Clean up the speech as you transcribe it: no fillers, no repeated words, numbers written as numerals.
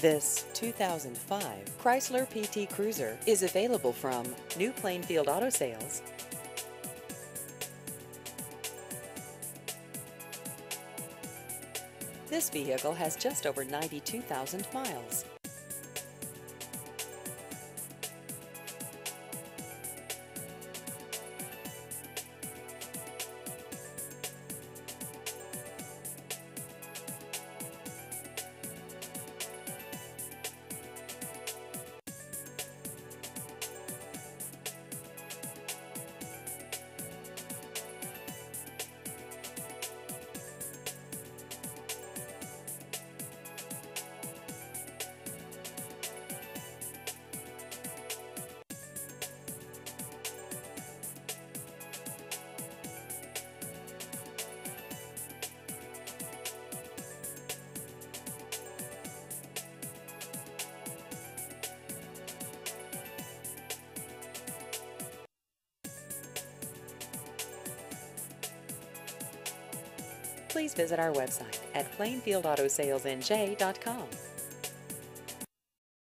This 2005 Chrysler PT Cruiser is available from New Plainfield Auto Sales. This vehicle has just over 92,000 miles. Please visit our website at plainfieldautosalesnj.com.